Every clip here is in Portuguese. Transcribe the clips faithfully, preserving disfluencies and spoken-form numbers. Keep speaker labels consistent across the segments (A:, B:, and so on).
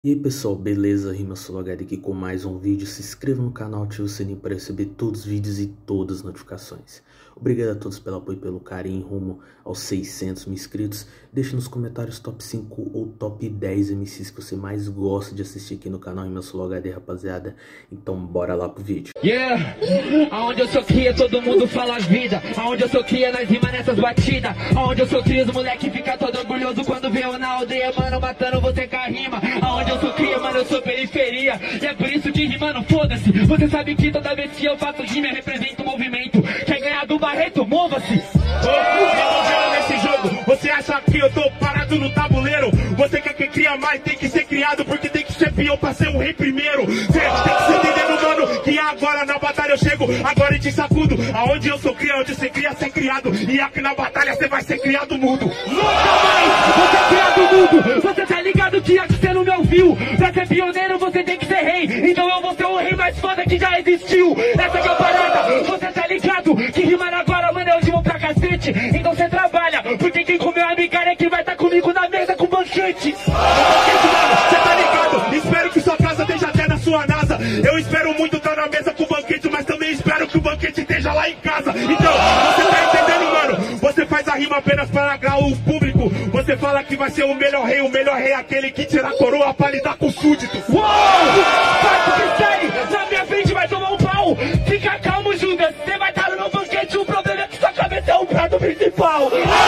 A: E aí pessoal, beleza? RimaSoloHD aqui com mais um vídeo. Se inscreva no canal, ative o sininho para receber todos os vídeos e todas as notificações. Obrigado a todos pelo apoio e pelo carinho rumo aos seiscentos mil inscritos. Deixe nos comentários top cinco ou top dez M Cs que você mais gosta de assistir aqui no canal RimaSoloHD, rapaziada. Então bora lá pro vídeo.
B: Yeah! Aonde eu sou cria, todo mundo fala vida. Aonde eu sou cria, nós rima nessas batidas. Aonde eu sou cria, os moleque fica todo orgulhoso quando vê eu na aldeia, mano, matando você com a rima. Aonde eu sou cria, mano, eu sou periferia. E é por isso que rimando, foda-se. Você sabe que toda vez que eu faço rima, eu represento o movimento. Quer ganhar do Barreto, mova-se.
C: Oh, nesse jogo, você acha que eu tô parado no tabuleiro? Você quer que cria mais, tem que ser criado, porque tem que ser peão pra ser o rei primeiro. Cê tem que ser entendendo, mano, que agora na batalha eu chego, agora eu te sacudo. Aonde eu sou cria, onde você cria, ser criado. E aqui na batalha você vai ser criado mudo.
B: Nunca mais você é criado mudo. Você tá ligado que aqui você não me ouviu. Pra ser pioneiro você tem que ser rei. Então eu vou ser o rei mais foda que já existiu. Essa que é a parada, você tá ligado que rimar agora, mano, é o último pra cacete. Então você trabalha, porque quem comeu a migalha é que vai tá comigo na mesa com banquete.
C: Você tá ligado? Espero que sua casa esteja até na sua NASA. Eu espero muito estar na mesa com o banquete, mas também espero que o banquete esteja lá em casa. Então, você tá entendendo, mano? Você faz a rima apenas para agradar o público. Você fala que vai ser o melhor rei. O melhor rei é aquele que tira a coroa pra lidar com os súditos.
B: Uou! Fato que sai, na minha frente vai tomar um pau. Fica calmo, Judas, você vai estar no meu banquete. O problema é que sua cabeça é o prato principal.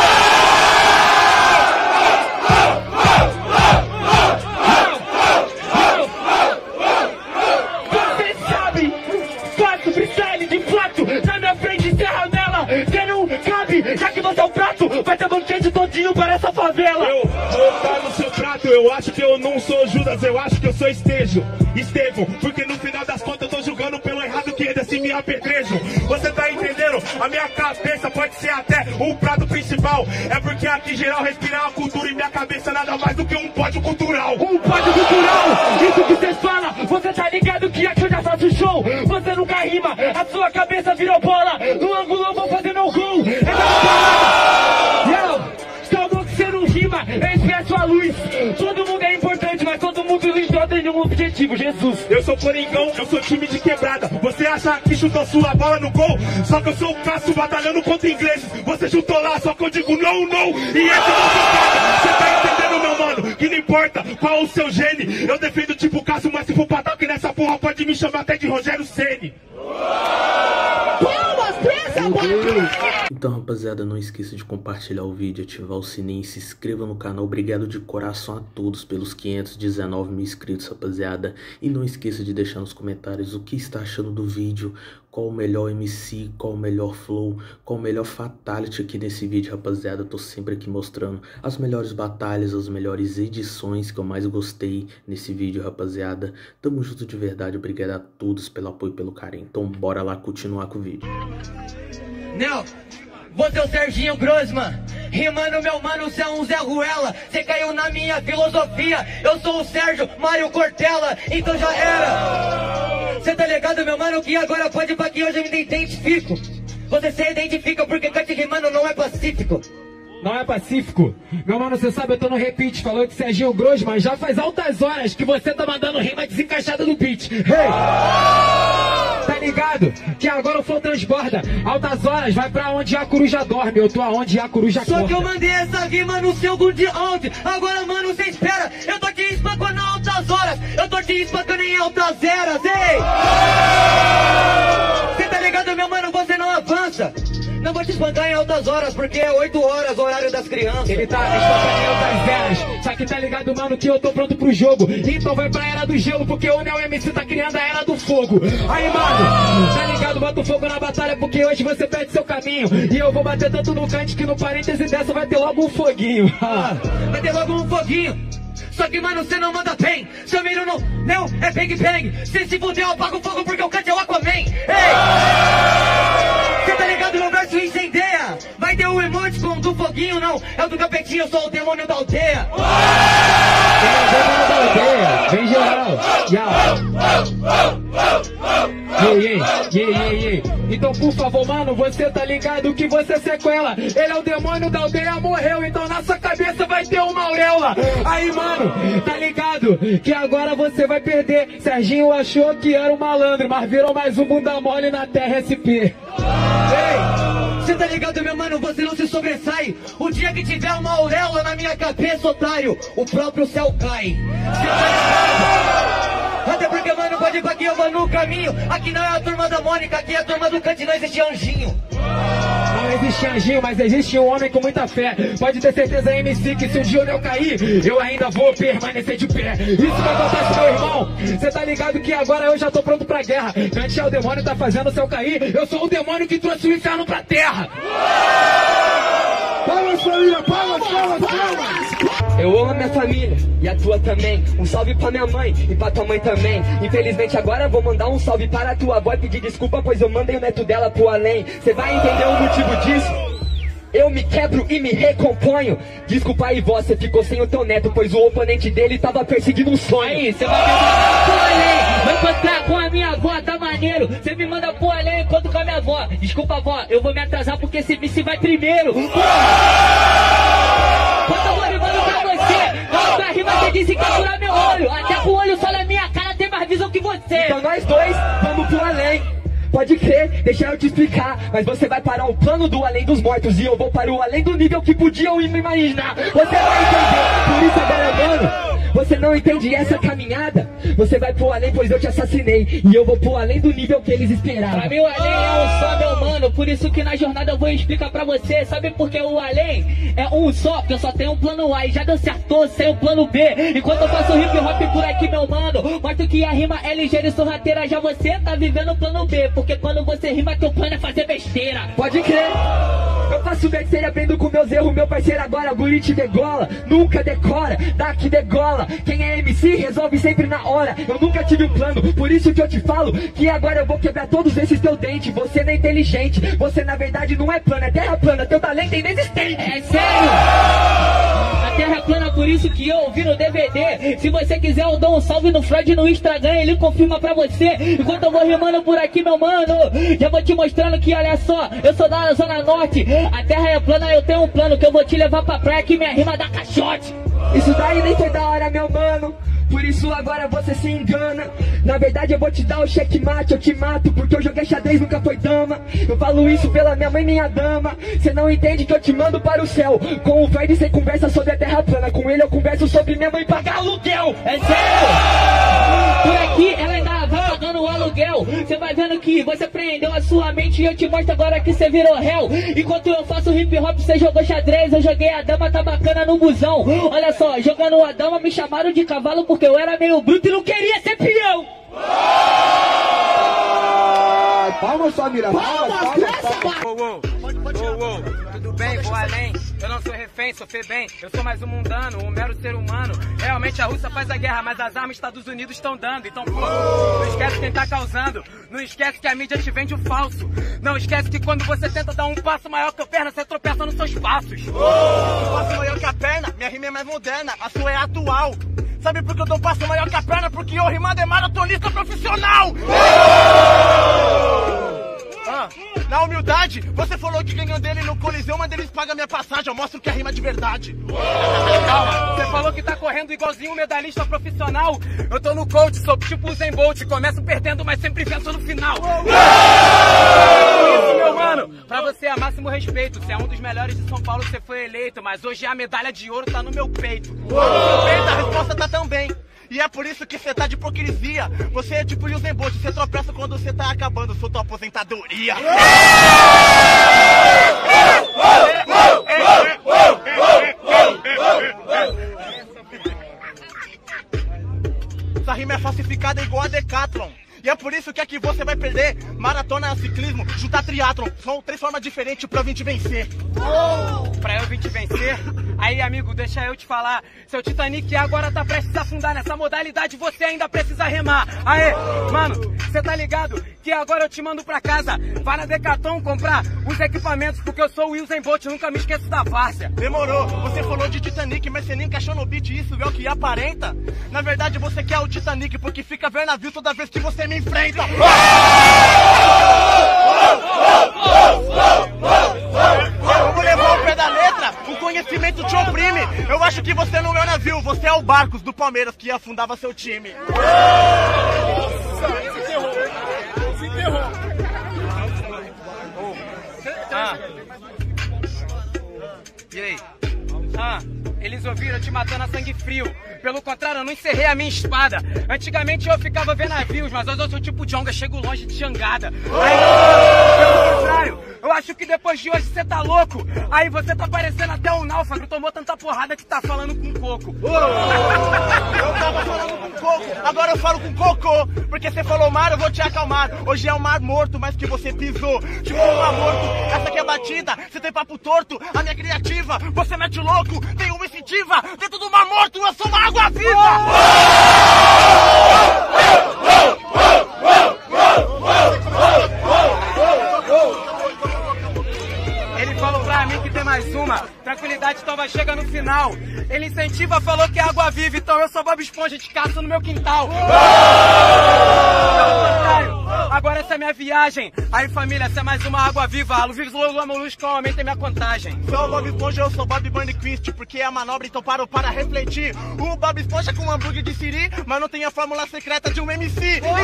B: Você sabe, faço freestyle de fato. Na minha frente encerra nela. Você não cabe, já que você é o prato. Vai ter banquete todinho para essa favela.
C: Eu vou estar no seu prato. Eu acho que eu não sou Judas, eu acho que eu sou Estejo, Estevão, porque no final das contas eu tô julgando pelo errado que eles assim me apedrejam. Você tá entendendo? A minha cabeça pode ser até o prato principal. É porque aqui geral respirar a cultura e minha cabeça nada mais do que um pódio cultural.
B: Um pódio cultural, isso que vocês falam. Você tá ligado que aqui eu já faço show. Você nunca rima, a sua cabeça virou bola. No ângulo eu vou fazer meu gol. É da parada. Yo, calma que você não rima, eu expresso a luz. Todo mundo é importante, mas todo mundo não tem nenhum objetivo, Jesus.
C: Eu sou Coringão, eu sou time de quebrada. Você acha que chutou sua bola no gol? Só que eu sou o Cássio batalhando contra ingleses. Você chutou lá, só que eu digo não, não. E essa é a nossa. Você tá entendendo, meu mano? Que não importa qual o seu gene. Eu defendo tipo Cássio, mas se for pra ataque nessa porra, pode me chamar até de Rogério Ceni.
B: Palmas pra essa batalha!
A: Então rapaziada, não esqueça de compartilhar o vídeo, ativar o sininho, se inscreva no canal. Obrigado de coração a todos pelos quinhentos e dezenove mil inscritos, rapaziada. E não esqueça de deixar nos comentários o que está achando do vídeo, qual o melhor M C, qual o melhor flow, qual o melhor fatality aqui nesse vídeo, rapaziada. Eu tô sempre aqui mostrando as melhores batalhas, as melhores edições que eu mais gostei nesse vídeo, rapaziada. Tamo junto de verdade, obrigado a todos pelo apoio e pelo carinho. Então bora lá continuar com o vídeo.
B: Não, você é o Serginho Grossman, rimando meu mano, você é um Zé Ruela. Você caiu na minha filosofia, eu sou o Sérgio Mário Cortella, então já era. Você tá ligado, meu mano, que agora pode pra que hoje eu me identifico. Você se identifica porque cante rimando não é pacífico. Não é pacífico? Meu mano, você sabe, eu tô no repeat, falou que Serginho Grossman já faz altas horas que você tá mandando rima desencaixada no beat. Hey! Tá ligado? Que agora o flow transborda. Altas horas, vai pra onde a coruja dorme. Eu tô aonde a coruja acorda. Só que eu mandei essa rima no seu de ontem. Agora, mano, cê espera. Eu tô te espancando em altas horas. Eu tô te espancando em altas eras, ei! Cê tá ligado, meu mano? Você não avança. Não vou te espancar em altas horas, porque é oito horas, horário das crianças. Ele tá espancando em altas eras. Só que tá ligado, mano, que eu tô pronto pro jogo. Então vai pra era do gelo, porque o Neo M C tá criando a era do fogo. Aí, mano, tá ligado? Bota o fogo na batalha, porque hoje você perde seu caminho. E eu vou bater tanto no cante que no parêntese dessa vai ter logo um foguinho. Vai ter logo um foguinho. Só que, mano, cê não manda bem. Seu miro não, não, é bang bang. Se se fuder, eu apago o fogo porque o cante é o Aquaman. Ei! Cê tá ligado? Meu verso incendeia. Vai ter o emoticon do foguinho, não. É o do capetinho, eu sou o demônio da aldeia. É o demônio da aldeia. Vem geral. Yeah. Yeah, yeah, yeah, yeah, yeah.
D: Então por favor, mano, você tá ligado que você sequela. Ele é o demônio da aldeia, morreu, então na sua cabeça vai ter uma auréola. Aí, mano, tá ligado que agora você vai perder. Serginho achou que era um malandro, mas virou mais um bunda mole na terra S P. Ei,
B: cê tá ligado, meu mano, você não se sobressai. O dia que tiver uma auréola na minha cabeça, otário, o próprio céu cai. Cê tá ligado? Até porque, mano, pode ir pra aqui, eu vou no caminho. Aqui não é a turma da Mônica, aqui é a turma do Cante, não existe anjinho.
D: Não existe anjinho, mas existe um homem com muita fé. Pode ter certeza, M C, que se um dia eu cair, eu ainda vou permanecer de pé. Isso que acontece, meu irmão. Cê tá ligado que agora eu já tô pronto pra guerra. Antes é o demônio tá fazendo o céu cair, eu sou o demônio que trouxe o inferno pra terra.
C: Palmas, família, palmas, palmas, palmas.
B: Eu amo a minha família e a tua também. Um salve pra minha mãe e pra tua mãe também. Infelizmente agora eu vou mandar um salve para a tua avó e pedir desculpa, pois eu mandei o neto dela pro além. Cê vai entender o motivo disso? Eu me quebro e me recomponho. Desculpa aí, vó, você ficou sem o teu neto, pois o oponente dele tava perseguindo um sonho. Aí, cê vai me mandar pro além, vai encontrar com a minha avó, tá maneiro. Cê me manda pro além enquanto com a minha avó. Desculpa, vó, eu vou me atrasar porque esse vice vai primeiro. Quando eu vou rimando pra você, na outra rima você disse que ia furar meu olho. Até com o olho só na minha cara tem mais visão que você. Então nós dois vamos pro além. Pode crer, deixa eu te explicar. Mas você vai para o plano do além dos mortos e eu vou para o além do nível que podiam me imaginar. Você vai entender, por isso agora, mano, você não entende essa caminhada. Você vai pro além, pois eu te assassinei. E eu vou pro além do nível que eles esperavam. Pra mim o além é um só, meu mano. Por isso que na jornada eu vou explicar pra você. Sabe por que o além é um só? Porque eu só tenho um plano A e já deu certo sem o plano B. Enquanto eu faço hip hop por aqui, meu mano, mostro que a rima é ligeira e sorrateira. Já você tá vivendo o plano B, porque quando você rima teu plano é fazer besteira. Pode crer. Eu faço besteira, aprendo com meus erros, meu parceiro agora guri te degola. Nunca decora, daqui degola. Quem é M C resolve sempre na hora. Eu nunca tive um plano, por isso que eu te falo que agora eu vou quebrar todos esses teus dentes. Você não é inteligente, você na verdade não é plana, é terra plana, teu talento é inexistente. É sério? A terra é plana, por isso que eu ouvi no D V D. Se você quiser eu dou um salve no Freud no Instagram, ele confirma pra você. Enquanto eu vou rimando por aqui, meu mano, já vou te mostrando que olha só, eu sou da Zona Norte. A terra é plana, eu tenho um plano que eu vou te levar pra praia que minha rima dá caixote. Isso daí nem foi da hora, meu mano, por isso agora você se engana. Na verdade eu vou te dar o checkmate, eu te mato, porque eu joguei xadrez, nunca foi dama. Eu falo isso pela minha mãe, minha dama. Cê não entende que eu te mando para o céu. Com o Fred cê conversa sobre a terra plana, com ele eu converso sobre minha mãe pagar aluguel. É sério? Por aqui ela ainda vai pagando o aluguel. Cê vai vendo que você prendeu a sua mente e eu te mostro agora que cê virou réu. Enquanto eu faço hip hop, cê jogou xadrez, eu joguei a dama, tá bacana no busão. Olha só, jogando a dama me chamaram de cavalo porque eu era meio bruto e não queria ser peão.
C: Palmas, família, palmas, palmas, palmas.
E: Uou, uou, uou, uou, tudo bem, vou além. Eu não sou refém, sou bem. Eu sou mais um mundano, um mero ser humano. Realmente a Rússia faz a guerra, mas as armas os Estados Unidos estão dando. Então, pô, não esquece quem tá causando. Não esquece que a mídia te vende o falso. Não esquece que quando você tenta dar um passo maior que a perna, você tropeça nos seus passos.
C: Um passo maior que a perna, minha rima é mais moderna, a sua é atual. Sabe por que eu dou um passo maior que a perna? Porque eu rimando é maratonista profissional! Ah, na humildade, você falou que ganhou dele no Coliseu, mas eles pagam minha passagem, eu mostro que é rima de verdade.
E: Calma, você falou que tá correndo igualzinho um medalhista profissional. Eu tô no coach, sou tipo o Zen Bolt, começo perdendo, mas sempre venço no final. Isso, meu mano, pra você é máximo respeito. Você é um dos melhores de São Paulo, você foi eleito, mas hoje a medalha de ouro tá no meu peito.
C: No meu peito a resposta tá também. E é por isso que você tá de hipocrisia. Você é tipo o Usain Bolt, você tropeça quando você tá acabando sua tua aposentadoria. Essa rima é falsificada igual a Decathlon. E é por isso que aqui você vai perder. Maratona, ciclismo, juntar triatlon. São três formas diferentes pra eu vir te vencer.
E: Oh! Pra eu vir te vencer? Aí, amigo, deixa eu te falar. Seu Titanic agora tá prestes a afundar. Nessa modalidade você ainda precisa remar. Aê, mano, você tá ligado que agora eu te mando pra casa. Vai na Decathlon comprar os equipamentos, porque eu sou o Usain Bolt, nunca me esqueço da várzea.
C: Demorou, você falou de Titanic, mas você nem encaixou no beat, isso é o que aparenta. Na verdade você quer o Titanic, porque fica ver navio toda vez que você me enfrenta. acho que você não é o navio, você é o Barcos do Palmeiras que afundava seu time. Nossa, se ferrou. Se ferrou.
E: Ah. E aí? Ah, eles ouviram eu te matando a sangue frio. Pelo contrário, eu não encerrei a minha espada. Antigamente eu ficava vendo navios, mas hoje eu sou tipo Jonga, chego longe de jangada. Aí, pelo contrário, eu acho que depois de hoje você tá louco. Aí você tá parecendo até um náufrago, tomou tanta porrada que tá falando com coco.
C: Oh, eu tava falando com coco, agora eu falo com cocô. Porque você falou mar, eu vou te acalmar. Hoje é um mar morto, mas que você pisou. Tipo um mar morto, essa aqui é batida. Você tem papo torto, a minha criativa. Você mete louco, tem uma instintiva. Dentro do mar morto, eu sou uma água viva.
E: Ele falou pra mim que tem mais uma. Tranquilidade, então vai chegar no final. Ele incentiva, falou que é água viva. Então eu sou Bob Esponja, de caça no meu quintal. Agora essa é minha viagem. Aí família, essa é mais uma água viva. Aluvírios, Lula, Molusco, aumentem minha contagem.
C: Sou o Bob Esponja, eu sou Bob Bunny Quist. Porque é a manobra, então paro para refletir. O Bob Esponja com um hambúrguer de siri, mas não tem a fórmula secreta de um M C. Então...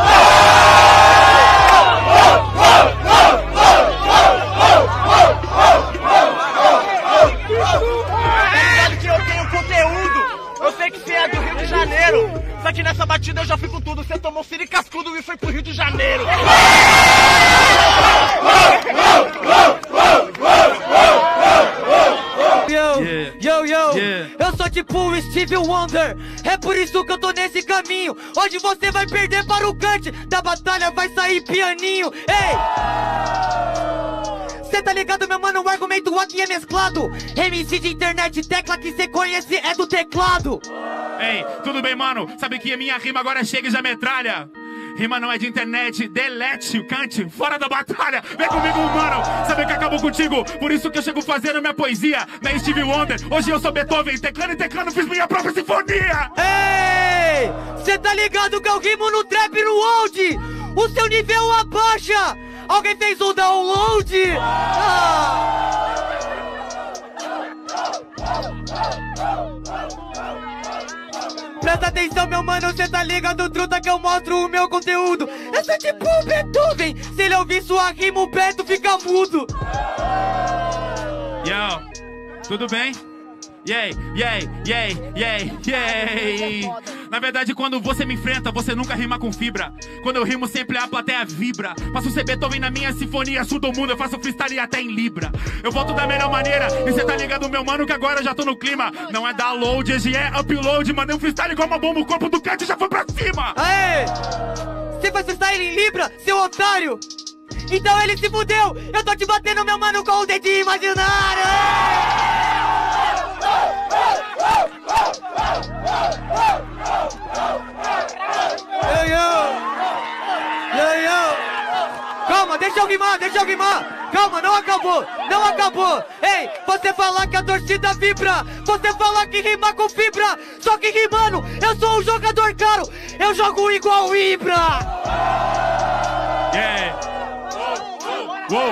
C: É que eu tenho conteúdo. Eu sei que você é do Rio de Janeiro. Só que nessa batida eu já fui com tudo. Você tomou siri cascudo e foi pro Rio de Janeiro.
B: Yo, yeah. yo, yo, yeah. Eu sou tipo o Stevie Wonder. É por isso que eu tô nesse caminho. Hoje você vai perder para o Kant. Da batalha vai sair pianinho. Ei! Cê tá ligado, meu mano? O argumento aqui é mesclado. M C de internet, tecla que cê conhece é do teclado.
F: Ei, tudo bem, mano? Sabe que a minha rima agora chega e já metralha. Rima não é de internet, delete, cante, fora da batalha. Vem comigo, mano, sabe que acabou contigo. Por isso que eu chego fazendo minha poesia. Não é Stevie Wonder, hoje eu sou Beethoven. Teclando e teclando, fiz minha própria sinfonia.
B: Ei, cê tá ligado que eu rimo no trap e no old. O seu nível abaixa. Alguém fez o download? Ah. Presta atenção, meu mano, cê tá ligado, truta, que eu mostro o meu conteúdo. Eu sou tipo o Beethoven, se ele ouvir sua rima, o Beto fica mudo.
F: Yo, tudo bem? Yay, yay, yay, yay, yay. Na verdade, quando você me enfrenta, você nunca rima com fibra. Quando eu rimo, sempre a plateia vibra. Faço ser Beethoven na minha sinfonia, surdo o mundo, eu faço freestyle até em Libra. Eu volto da melhor maneira, e cê tá ligado, meu mano, que agora eu já tô no clima. Não é download, hoje é upload. Mandei um freestyle igual uma bomba, o corpo do Kant já foi pra cima.
B: Aê! Você faz freestyle em Libra, seu otário? Então ele se fudeu, eu tô te batendo, meu mano, com o dedinho imaginário. Yo, yo. Yo, yo. Calma, deixa eu rimar, deixa eu rimar. Calma, não acabou, não acabou. Ei, você falar que a torcida vibra, você falar que rima com fibra. Só que rimando, eu sou um jogador caro, eu jogo igual Ibra.
F: Yeah. Uou.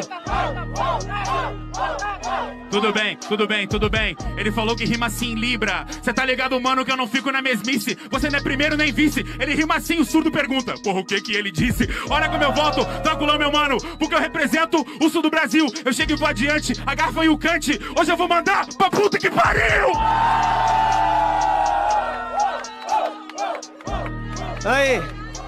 F: Tudo bem, tudo bem, tudo bem. Ele falou que rima assim em Libra. Cê tá ligado, mano, que eu não fico na mesmice. Você não é primeiro nem vice. Ele rima assim, o surdo pergunta: porra, o que que ele disse? Olha como eu volto, tranquilão, meu mano, porque eu represento o sul do Brasil. Eu chego e vou adiante, a garfa e o cante. Hoje eu vou mandar pra puta que pariu.
B: Aí,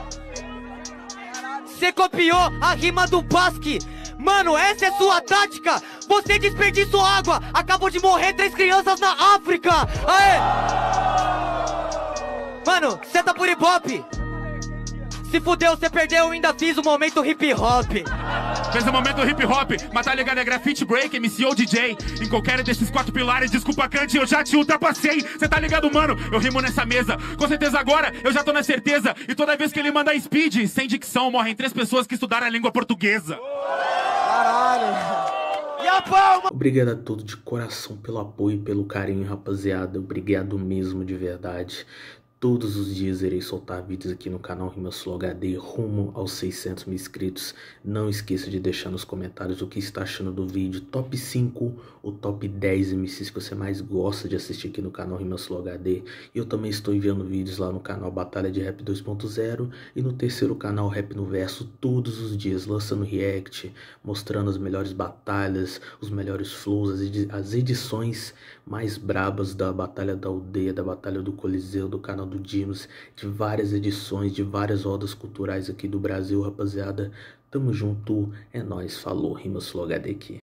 B: você copiou a rima do Basque. Mano, essa é sua tática. Você desperdiçou água. Acabou de morrer três crianças na África. Aê! Mano, cê tá por hip-hop. Se fudeu, você perdeu, eu ainda fiz o momento hip-hop.
F: Fez o momento hip-hop, mas tá ligado, é grafite break, M C ou D J. Em qualquer desses quatro pilares, desculpa, Kant, eu já te ultrapassei. Cê tá ligado, mano? Eu rimo nessa mesa. Com certeza agora, eu já tô na certeza. E toda vez que ele manda speed, sem dicção, morrem três pessoas que estudaram a língua portuguesa.
B: Caralho. E a palma?
A: Obrigado a todos de coração pelo apoio e pelo carinho, rapaziada. Obrigado mesmo, de verdade. Todos os dias irei soltar vídeos aqui no canal Rimas Flow H D rumo aos seiscentos mil inscritos. Não esqueça de deixar nos comentários o que está achando do vídeo. Top cinco ou top dez M Cs que você mais gosta de assistir aqui no canal Rimas Flow H D. E eu também estou enviando vídeos lá no canal Batalha de Rap dois ponto zero e no terceiro canal Rap no Verso todos os dias, lançando react, mostrando as melhores batalhas, os melhores flows, as, edi as edições mais brabas da Batalha da Aldeia, da Batalha do Coliseu, do canal do Dinos, de várias edições, de várias rodas culturais aqui do Brasil, rapaziada. Tamo junto, é nóis, falou, Rimas Flow H D aqui.